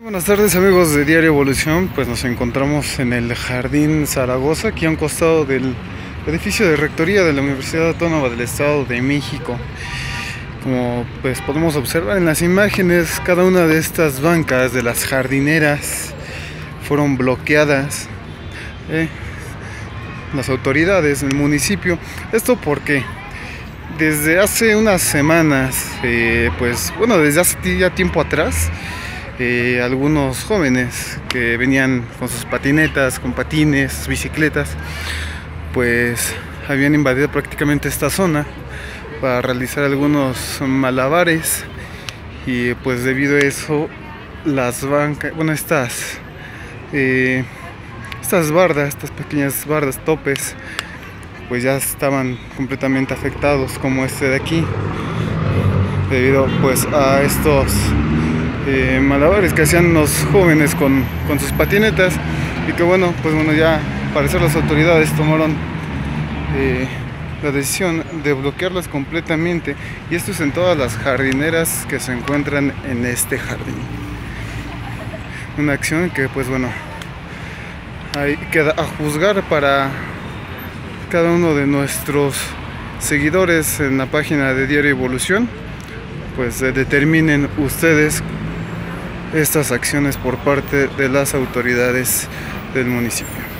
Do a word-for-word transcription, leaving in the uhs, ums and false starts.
Buenas tardes amigos de Diario Evolución, pues nos encontramos en el Jardín Zaragoza, aquí a un costado del edificio de rectoría de la Universidad Autónoma del Estado de México. Como pues podemos observar en las imágenes, cada una de estas bancas de las jardineras fueron bloqueadas. Eh, las autoridades del municipio. Esto porque desde hace unas semanas, eh, pues bueno, desde hace ya tiempo atrás, Eh, algunos jóvenes que venían con sus patinetas, con patines, bicicletas, pues habían invadido prácticamente esta zona para realizar algunos malabares, y pues debido a eso las bancas, bueno, estas eh, estas bardas, estas pequeñas bardas, topes, pues ya estaban completamente afectados, como este de aquí, debido pues a estos Eh, malabares que hacían los jóvenes con, con sus patinetas, y que bueno, pues bueno, ya al parecer las autoridades tomaron eh, la decisión de bloquearlas completamente, y esto es en todas las jardineras que se encuentran en este jardín. Una acción que pues bueno, ahí queda a juzgar para cada uno de nuestros seguidores en la página de Diario Evolución. Pues eh, determinen ustedes estas acciones por parte de las autoridades del municipio.